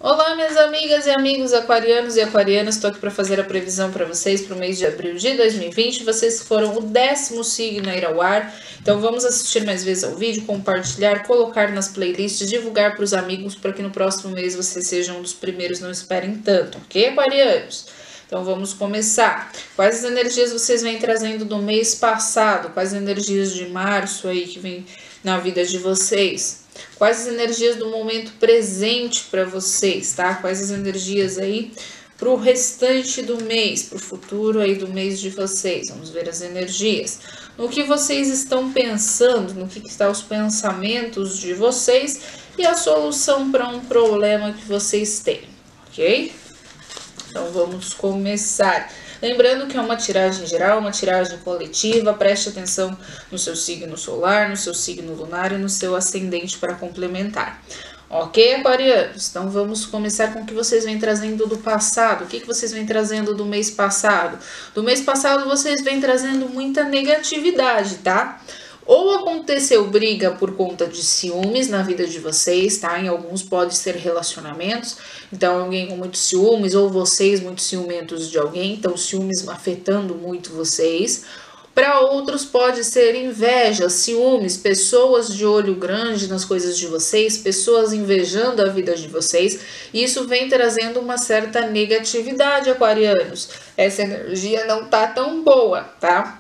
Olá, minhas amigas e amigos aquarianos e aquarianas, estou aqui para fazer a previsão para vocês para o mês de abril de 2020. Vocês foram o 10º signo a ir ao ar, então vamos assistir mais vezes ao vídeo, compartilhar, colocar nas playlists, divulgar para os amigos para que no próximo mês vocês sejam um dos primeiros, não esperem tanto, ok, aquarianos? Então vamos começar. Quais as energias vocês vêm trazendo do mês passado? Quais as energias de março aí que vem na vida de vocês? Quais as energias do momento presente para vocês, tá? Quais as energias aí para o restante do mês, para o futuro aí do mês de vocês? Vamos ver as energias. No que vocês estão pensando, no que estão os pensamentos de vocês e a solução para um problema que vocês têm, ok? Então vamos começar. Lembrando que é uma tiragem geral, uma tiragem coletiva, preste atenção no seu signo solar, no seu signo lunar e no seu ascendente para complementar. Ok, aquarianos? Então vamos começar com o que vocês vêm trazendo do passado. O que vocês vêm trazendo do mês passado? Do mês passado vocês vêm trazendo muita negatividade, tá? Ou aconteceu briga por conta de ciúmes na vida de vocês, tá? Em alguns pode ser relacionamentos, então alguém com muitos ciúmes, ou vocês muito ciumentos de alguém, então ciúmes afetando muito vocês. Para outros pode ser inveja, ciúmes, pessoas de olho grande nas coisas de vocês, pessoas invejando a vida de vocês. Isso vem trazendo uma certa negatividade, aquarianos. Essa energia não tá tão boa, tá?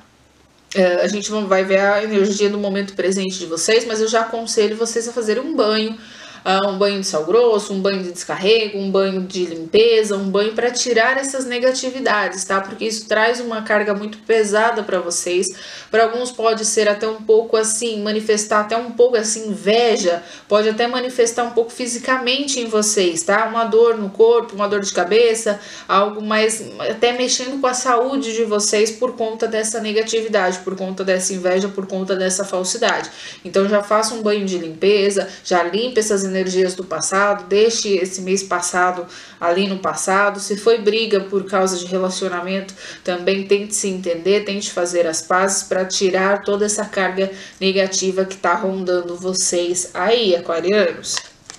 A gente vai ver a energia do momento presente de vocês, mas eu já aconselho vocês a fazerem um banho de sal grosso, um banho de descarrego, um banho de limpeza, um banho para tirar essas negatividades, tá? Porque isso traz uma carga muito pesada para vocês. Para alguns pode ser até um pouco assim, manifestar até um pouco assim inveja, pode até manifestar um pouco fisicamente em vocês, tá? Uma dor no corpo, uma dor de cabeça, algo mais, até mexendo com a saúde de vocês por conta dessa negatividade, por conta dessa inveja, por conta dessa falsidade. Então já faça um banho de limpeza, já limpe essas energias do passado, deixe esse mês passado ali no passado. Se foi briga por causa de relacionamento, também tente se entender, tente fazer as pazes para tirar toda essa carga negativa que está rondando vocês aí, aquarianos.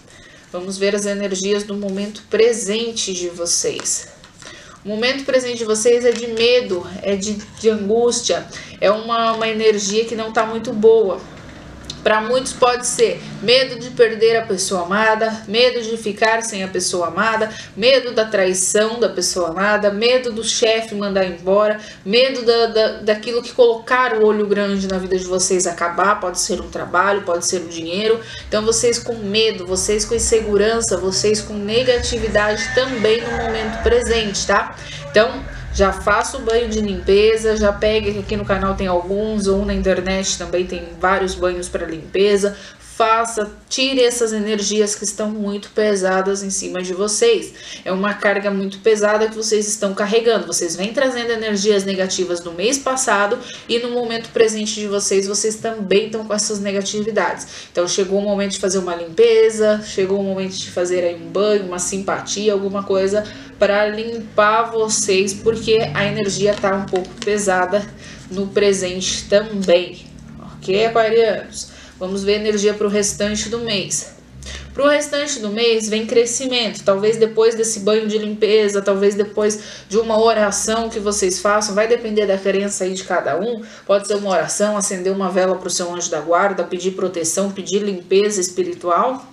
Vamos ver as energias do momento presente de vocês. O momento presente de vocês é de medo, é de angústia, é uma energia que não está muito boa. Para muitos pode ser medo de perder a pessoa amada, medo de ficar sem a pessoa amada, medo da traição da pessoa amada, medo do chefe mandar embora, medo daquilo que colocar o olho grande na vida de vocês acabar, pode ser um trabalho, pode ser um dinheiro. Então vocês com medo, vocês com insegurança, vocês com negatividade também no momento presente, tá? Então já faça o banho de limpeza, já pegue, aqui no canal tem alguns, ou na internet também tem vários banhos para limpeza. Faça, tire essas energias que estão muito pesadas em cima de vocês. É uma carga muito pesada que vocês estão carregando. Vocês vêm trazendo energias negativas do mês passado e no momento presente de vocês, vocês também estão com essas negatividades. Então chegou o momento de fazer uma limpeza, chegou o momento de fazer aí um banho, uma simpatia, alguma coisa para limpar vocês, porque a energia tá um pouco pesada no presente também. Ok, aquarianos? Vamos ver a energia para o restante do mês. Para o restante do mês vem crescimento, talvez depois desse banho de limpeza, talvez depois de uma oração que vocês façam, vai depender da crença aí de cada um. Pode ser uma oração, acender uma vela para o seu anjo da guarda, pedir proteção, pedir limpeza espiritual.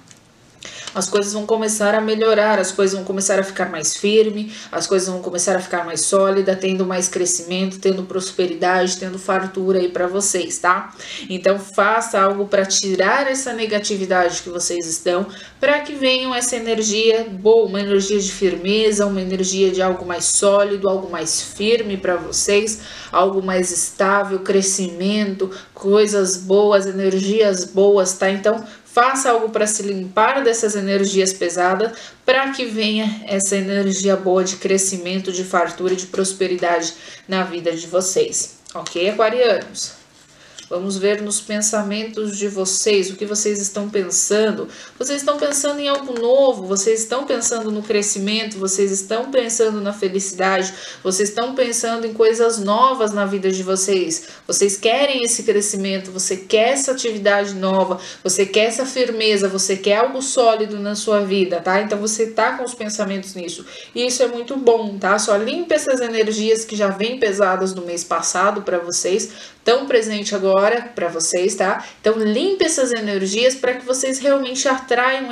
As coisas vão começar a melhorar, as coisas vão começar a ficar mais firme, as coisas vão começar a ficar mais sólida, tendo mais crescimento, tendo prosperidade, tendo fartura aí para vocês, tá? Então faça algo para tirar essa negatividade que vocês estão, para que venham essa energia boa, uma energia de firmeza, uma energia de algo mais sólido, algo mais firme para vocês, algo mais estável, crescimento, coisas boas, energias boas, tá? Então faça algo para se limpar dessas energias pesadas, para que venha essa energia boa de crescimento, de fartura e de prosperidade na vida de vocês. Ok, aquarianos? Vamos ver nos pensamentos de vocês, o que vocês estão pensando. Vocês estão pensando em algo novo, vocês estão pensando no crescimento, vocês estão pensando na felicidade, vocês estão pensando em coisas novas na vida de vocês. Vocês querem esse crescimento, você quer essa atividade nova, você quer essa firmeza, você quer algo sólido na sua vida, tá? Então você tá com os pensamentos nisso. E isso é muito bom, tá? Só limpe essas energias que já vêm pesadas do mês passado para vocês, tão presente agora para vocês, tá? Então limpe essas energias para que vocês realmente atraiam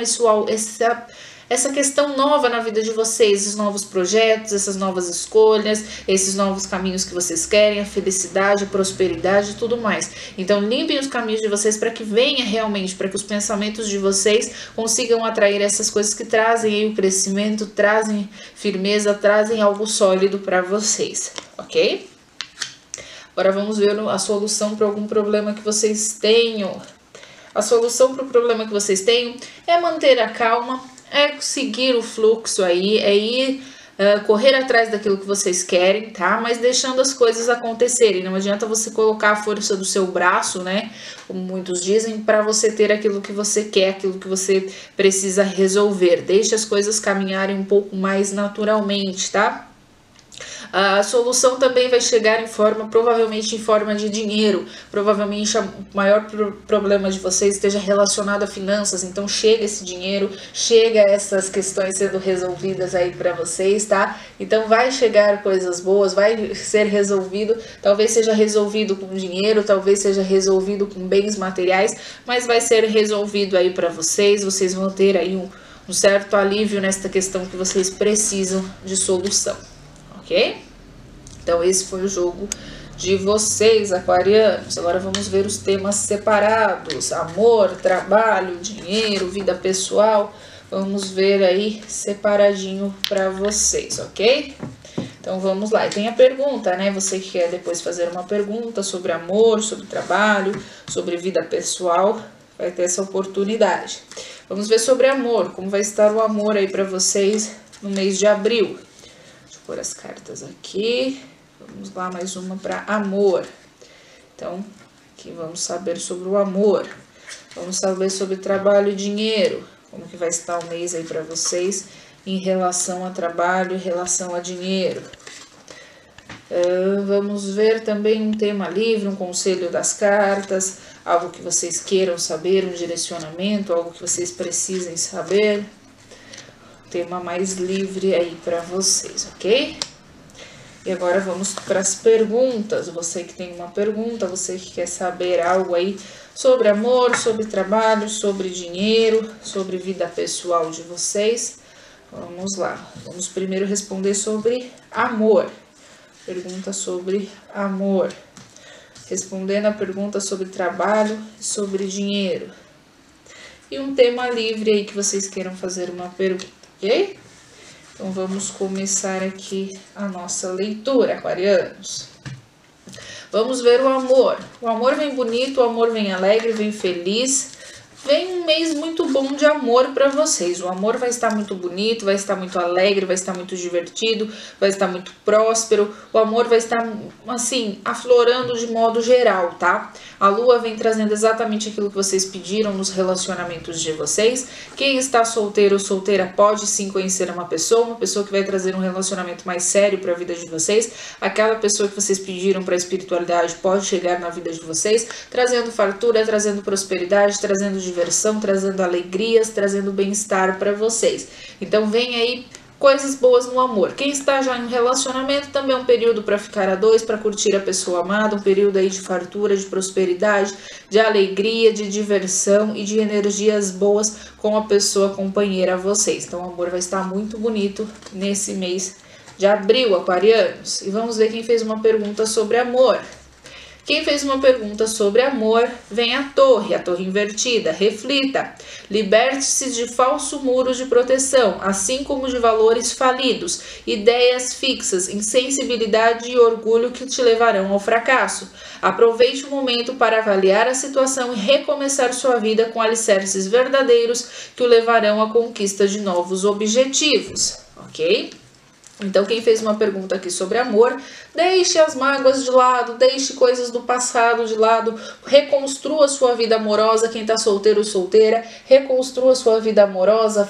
essa questão nova na vida de vocês, esses novos projetos, essas novas escolhas, esses novos caminhos que vocês querem, a felicidade, a prosperidade e tudo mais. Então limpem os caminhos de vocês para que venha realmente, para que os pensamentos de vocês consigam atrair essas coisas que trazem aí o crescimento, trazem firmeza, trazem algo sólido para vocês, ok? Agora vamos ver a solução para algum problema que vocês tenham. A solução para o problema que vocês tenham é manter a calma, é seguir o fluxo aí, é ir correr atrás daquilo que vocês querem, tá? Mas deixando as coisas acontecerem. Não adianta você colocar a força do seu braço, né? Como muitos dizem, para você ter aquilo que você quer, aquilo que você precisa resolver. Deixe as coisas caminharem um pouco mais naturalmente, tá? A solução também vai chegar provavelmente em forma de dinheiro. Provavelmente o maior problema de vocês esteja relacionado a finanças. Então chega esse dinheiro, chega essas questões sendo resolvidas aí para vocês, tá? Então vai chegar coisas boas, vai ser resolvido. Talvez seja resolvido com dinheiro, talvez seja resolvido com bens materiais, mas vai ser resolvido aí para vocês. Vocês vão ter aí um certo alívio nesta questão que vocês precisam de solução. Ok? Então esse foi o jogo de vocês, aquarianos. Agora vamos ver os temas separados: amor, trabalho, dinheiro, vida pessoal. Vamos ver aí separadinho para vocês, ok? Então vamos lá. E tem a pergunta, né? Você que quer depois fazer uma pergunta sobre amor, sobre trabalho, sobre vida pessoal, vai ter essa oportunidade. Vamos ver sobre amor, como vai estar o amor aí para vocês no mês de abril. Pôr as cartas aqui. Vamos lá, mais uma para amor. Então, aqui vamos saber sobre o amor. Vamos saber sobre trabalho e dinheiro. Como que vai estar o mês aí para vocês em relação a trabalho e relação a dinheiro. Vamos ver também um tema livre, um conselho das cartas, algo que vocês queiram saber, um direcionamento, algo que vocês precisem saber. Tema mais livre aí para vocês, ok? E agora vamos para as perguntas. Você que tem uma pergunta, você que quer saber algo aí sobre amor, sobre trabalho, sobre dinheiro, sobre vida pessoal de vocês. Vamos lá. Vamos primeiro responder sobre amor. Pergunta sobre amor. Respondendo a pergunta sobre trabalho e sobre dinheiro. E um tema livre aí que vocês queiram fazer uma pergunta. Ok? Então vamos começar aqui a nossa leitura, aquarianos. Vamos ver o amor. O amor vem bonito, o amor vem alegre, vem feliz. Vem um mês muito bom de amor para vocês. O amor vai estar muito bonito, vai estar muito alegre, vai estar muito divertido, vai estar muito próspero. O amor vai estar, assim, aflorando de modo geral, tá? A lua vem trazendo exatamente aquilo que vocês pediram nos relacionamentos de vocês. Quem está solteiro ou solteira pode sim conhecer uma pessoa que vai trazer um relacionamento mais sério para a vida de vocês. Aquela pessoa que vocês pediram para a espiritualidade pode chegar na vida de vocês, trazendo fartura, trazendo prosperidade, trazendo diversão, trazendo alegrias, trazendo bem-estar para vocês. Então vem aí coisas boas no amor. Quem está já em um relacionamento também é um período para ficar a dois, para curtir a pessoa amada, um período aí de fartura, de prosperidade, de alegria, de diversão e de energias boas com a pessoa companheira a vocês. Então o amor vai estar muito bonito nesse mês de abril, aquarianos. E vamos ver quem fez uma pergunta sobre amor. Quem fez uma pergunta sobre amor, vem a torre invertida. Reflita, liberte-se de falsos muros de proteção, assim como de valores falidos, ideias fixas, insensibilidade e orgulho que te levarão ao fracasso. Aproveite o momento para avaliar a situação e recomeçar sua vida com alicerces verdadeiros que o levarão à conquista de novos objetivos, ok? Então, quem fez uma pergunta aqui sobre amor, deixe as mágoas de lado, deixe coisas do passado de lado, reconstrua sua vida amorosa, quem tá solteiro ou solteira, reconstrua sua vida amorosa,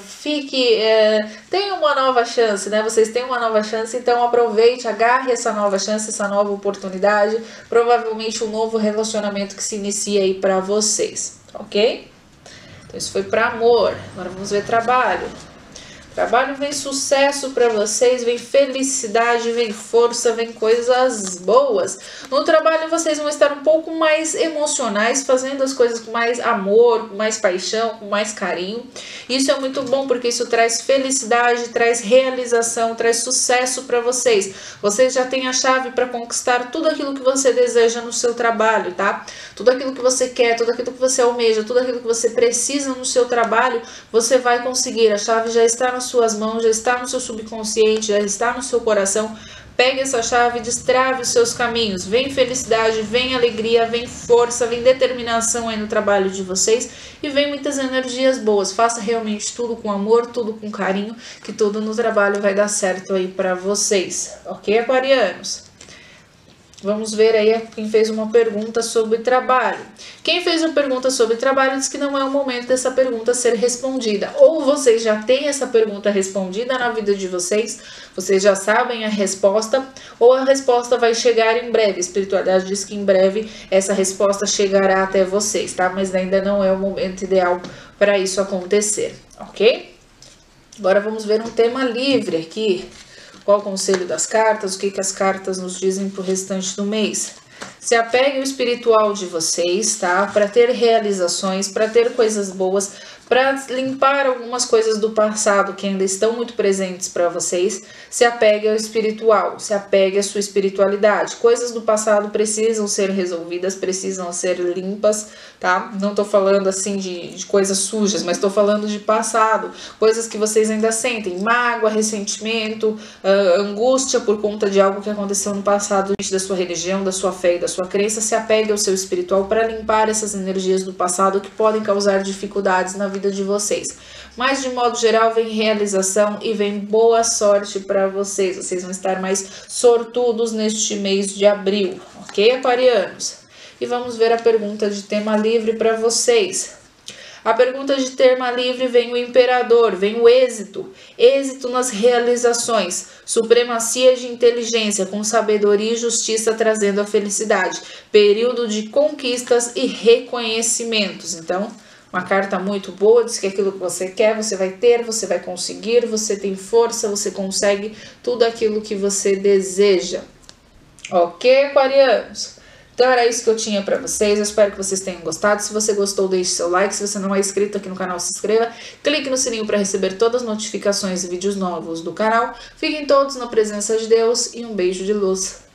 tenha uma nova chance, né? Vocês têm uma nova chance, então aproveite, agarre essa nova chance, essa nova oportunidade, provavelmente um novo relacionamento que se inicia aí pra vocês, ok? Então, isso foi para amor. Agora vamos ver trabalho. Trabalho, vem sucesso para vocês, vem felicidade, vem força, vem coisas boas. No trabalho vocês vão estar um pouco mais emocionais, fazendo as coisas com mais amor, com mais paixão, com mais carinho. Isso é muito bom porque isso traz felicidade, traz realização, traz sucesso para vocês. Vocês já têm a chave para conquistar tudo aquilo que você deseja no seu trabalho, tá? Tudo aquilo que você quer, tudo aquilo que você almeja, tudo aquilo que você precisa no seu trabalho, você vai conseguir. A chave já está nas suas mãos, já está no seu subconsciente, já está no seu coração. Pegue essa chave e destrave os seus caminhos. Vem felicidade, vem alegria, vem força, vem determinação aí no trabalho de vocês e vem muitas energias boas. Faça realmente tudo com amor, tudo com carinho, que tudo no trabalho vai dar certo aí para vocês. Ok, aquarianos? Vamos ver aí quem fez uma pergunta sobre trabalho. Quem fez uma pergunta sobre trabalho diz que não é o momento dessa pergunta ser respondida. Ou vocês já têm essa pergunta respondida na vida de vocês, vocês já sabem a resposta, ou a resposta vai chegar em breve. A espiritualidade diz que em breve essa resposta chegará até vocês, tá? Mas ainda não é o momento ideal para isso acontecer, ok? Agora vamos ver um tema livre aqui. Qual o conselho das cartas? O que as cartas nos dizem para o restante do mês? Se apegue ao espiritual de vocês, tá? Para ter realizações, para ter coisas boas, para limpar algumas coisas do passado que ainda estão muito presentes para vocês. Se apegue ao espiritual, se apegue à sua espiritualidade. Coisas do passado precisam ser resolvidas, precisam ser limpas, tá? Não tô falando assim de coisas sujas, mas tô falando de passado, coisas que vocês ainda sentem, mágoa, ressentimento, angústia por conta de algo que aconteceu no passado, da sua religião, da sua fé e da sua crença. Se apegue ao seu espiritual para limpar essas energias do passado que podem causar dificuldades na vida de vocês. Mas de modo geral vem realização e vem boa sorte para vocês. Vocês vão estar mais sortudos neste mês de abril, ok, aquarianos? E vamos ver a pergunta de tema livre para vocês. A pergunta de tema livre vem o imperador, vem o êxito, êxito nas realizações, supremacia de inteligência com sabedoria e justiça trazendo a felicidade, período de conquistas e reconhecimentos. Então, uma carta muito boa, diz que aquilo que você quer, você vai ter, você vai conseguir, você tem força, você consegue tudo aquilo que você deseja. Ok, aquarianos? Então era isso que eu tinha para vocês, eu espero que vocês tenham gostado. Se você gostou, deixe seu like, se você não é inscrito aqui no canal, se inscreva. Clique no sininho para receber todas as notificações e vídeos novos do canal. Fiquem todos na presença de Deus e um beijo de luz.